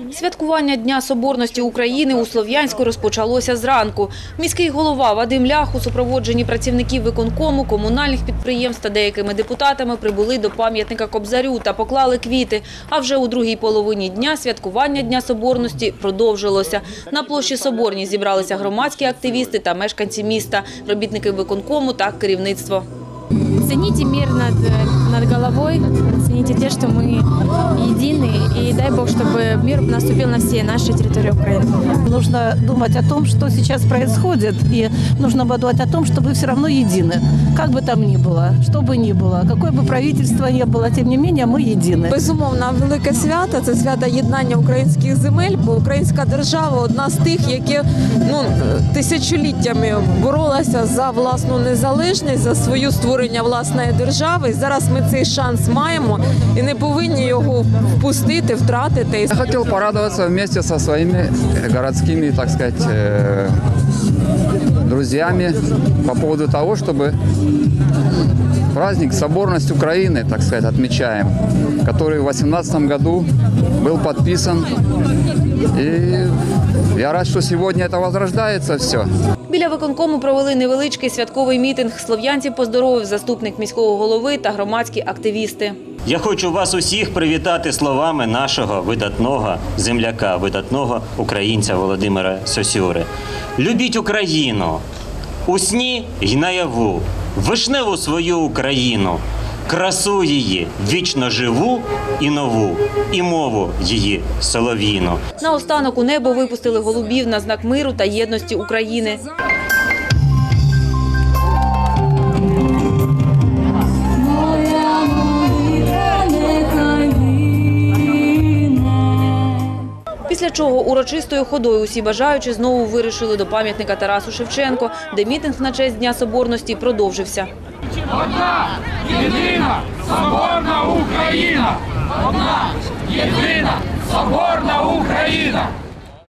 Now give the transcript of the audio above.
Святкування Дня Соборності України у Слов'янську розпочалося зранку. Міський голова Вадим Лях у супроводженні працівників виконкому, комунальних підприємств та деякими депутатами прибули до пам'ятника Кобзарю та поклали квіти. А вже у другій половині дня святкування Дня Соборності продовжилося. На площі Соборній зібралися громадські активісти та мешканці міста, робітники виконкому та керівництво. Цените мир над головой, цените те, что мы едины, и дай Бог, чтобы мир наступил на все наши территории Украины. Нужно думать о том, что сейчас происходит, и нужно подумать о том, что вы все равно едины. Как бы там ни было, что бы ни было, какое бы правительство ни было, тем не менее мы едины. Безумовно, велике свято – це свято єднання українських земель, бо українська держава – одна з тих, які тисячоліттями боролася за власну незалежність, за своє створення власної держави. І зараз ми цей шанс маємо і не повинні його впустити, втратити. Я хотел порадоваться вместе со своими городскими, так сказать, друзьями по поводу того, чтобы праздник «Соборность Украины», так сказать, отмечаем, который в 2018 году был подписан. И я рад, что сегодня это возрождается все. Біля виконкому провели невеличкий святковий мітинг. Слов'янців поздоровив заступник міського голови та громадські активісти. Я хочу вас усіх привітати словами нашого видатного земляка, видатного українця Володимира Сосюри. Любіть Україну у сні й наяву, вишневу свою Україну, красу її, вічно живу і нову, і мову її солов'їну. Наостанок у небо випустили голубів на знак миру та єдності України. Після чого урочистою ходою усі бажаючі знову вирушили до пам'ятника Тарасу Шевченку, де мітинг на честь Дня Соборності продовжився. Одна, єдина, соборна Україна! Одна, єдина, соборна Україна!